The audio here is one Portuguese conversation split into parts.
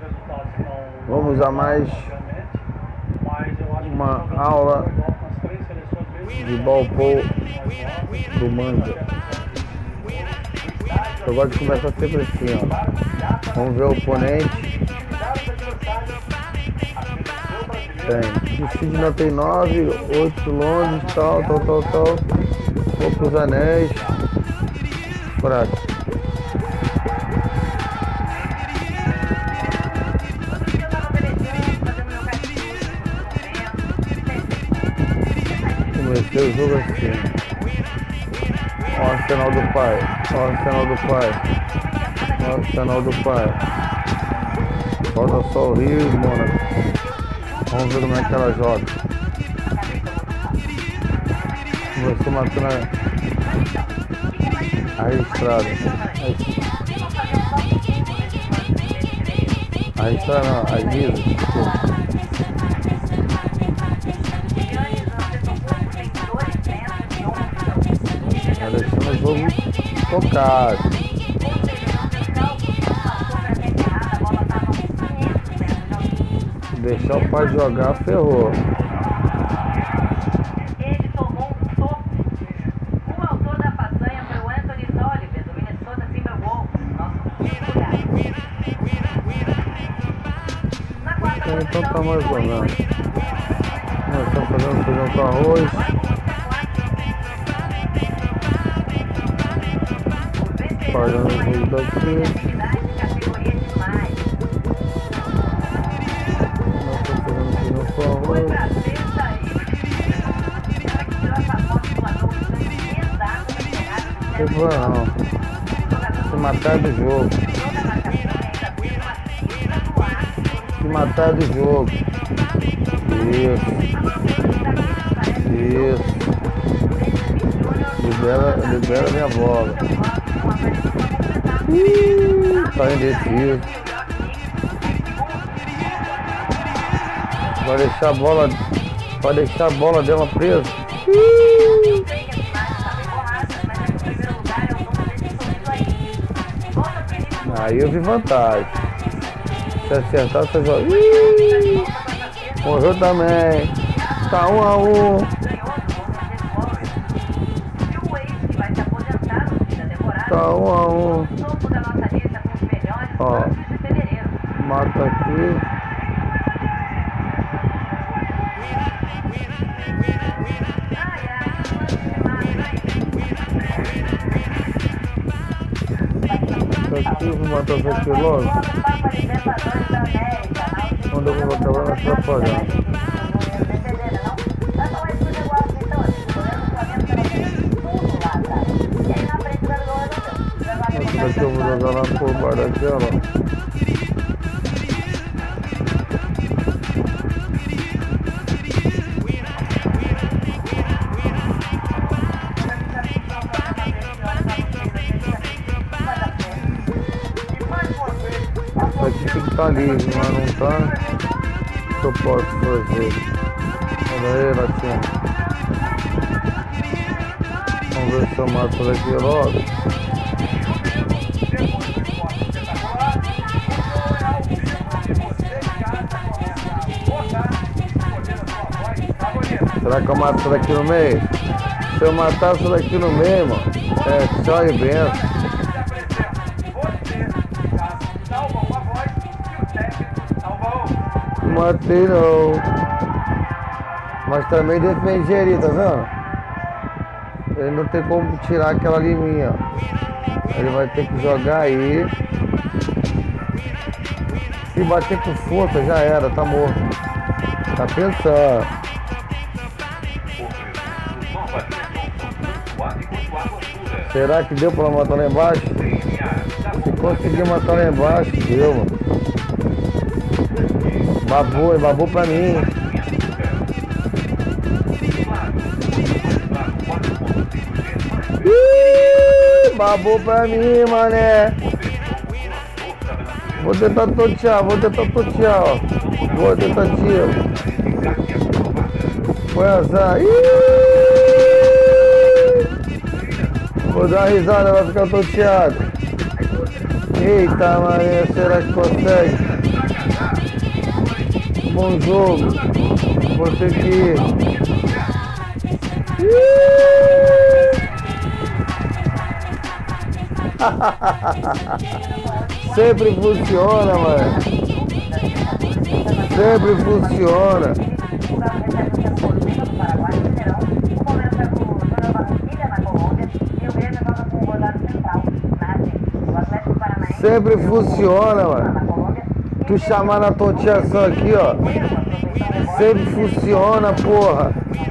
Vamos a mais uma aula de ballpool do manga. Eu gosto de começar sempre assim, ó. Vamos ver o oponente. Tem. O Cid não tem 9, 8 Londres, tal. Poucos anéis. Fraco. Comecei o jogo assim. Ó, o Arsenal do pai. Ó, o Arsenal do pai. Ó, o Arsenal do pai. Falta só o Rio e Mônaco. Vamos ver como é que ela joga. Começou matando a registrada. A registrada não, as visas. Tá deixando o jogo tocado. Deixar o pai jogar, ferrou. Ele tomou um toco. O autor da façanha foi o Anthony Oliver, do Minnesota Timberwolves, nosso lugar. Na quarta Então tá mais ou menos. Nós estamos fazendo feijão com arroz. Pagando o jogo daqui. Foi pra sexta aí. Ela que tirou essa foto do ator não foi não. Se matar do jogo. Se matar do jogo. Isso. Libera minha bola. Tá indeciso. Vai deixar a bola dela presa. Aí eu vi vantagem. Se acertar, você joga. Morreu também. Tá 1 a 1. Tá 1 a 1. Ó. Mata aqui. Aqui, vou matar isso aqui logo. Quando eu vou acabar na propaganda. Esse daqui eu vou jogar lá por baixo daquela. Isso aqui tem que estar livre, mas não tá. O que eu posso fazer? Olha aí, Latinha. Vamos ver se eu mato isso daqui logo. Será que eu mato isso daqui no meio? Se eu matar isso daqui no meio, mano, é tchau e benção. Matei não. Mas também defenderia, tá vendo? Ele não tem como tirar aquela liminha. Ele vai ter que jogar aí. Se bater com força já era, tá morto. Tá pensando. Será que deu pra matar lá embaixo? Se conseguir matar lá embaixo, deu, mano. Babou pra mim. Babou pra mim, mané. Vou tentar totear, ó. Vou tentar tiro. Foi azar. Vou dar uma risada, vai ficar toteado. Eita, Maria, será que consegue? Bom jogo. Vou ter que ir. Sempre funciona, mano. Sempre funciona. Sempre funciona, mano. Tu chamar na toteação aqui, ó. Sempre funciona, porra.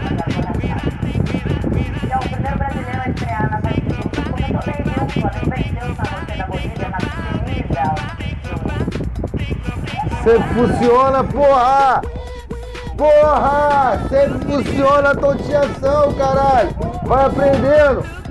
Sempre funciona, porra! Porra! Sempre funciona a toteação, caralho! Vai aprendendo!